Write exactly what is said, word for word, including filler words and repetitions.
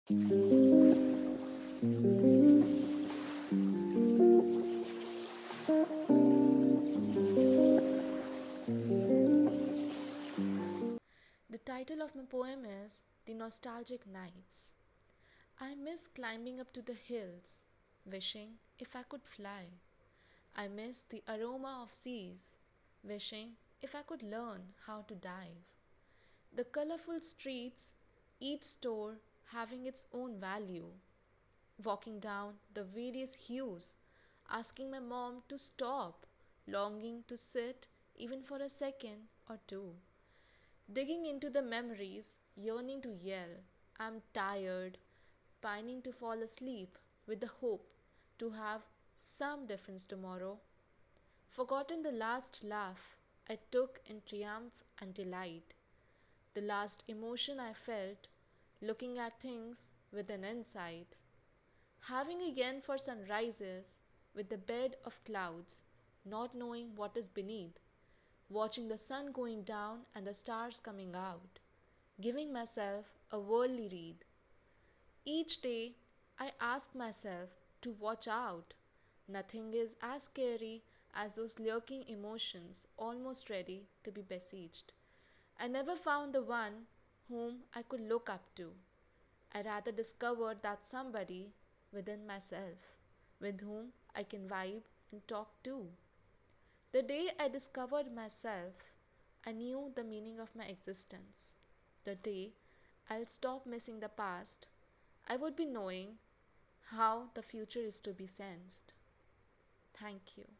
The title of my poem is The Nostalgic Nights. I miss climbing up to the hills, wishing if I could fly. I miss the aroma of seas, wishing if I could learn how to dive. The colorful streets, each store having its own value. Walking down the various hues, asking my mom to stop, longing to sit even for a second or two. Digging into the memories, yearning to yell, I'm tired, pining to fall asleep with the hope to have some difference tomorrow. Forgotten the last laugh I took in triumph and delight, the last emotion I felt looking at things with an insight. Having a yen for sunrises with the bed of clouds, not knowing what is beneath, watching the sun going down and the stars coming out, giving myself a worldly read. Each day I ask myself to watch out. Nothing is as scary as those lurking emotions almost ready to be besieged. I never found the one whom I could look up to. I rather discovered that somebody within myself with whom I can vibe and talk to. The day I discovered myself, I knew the meaning of my existence. The day I'll stop missing the past, I would be knowing how the future is to be sensed. Thank you.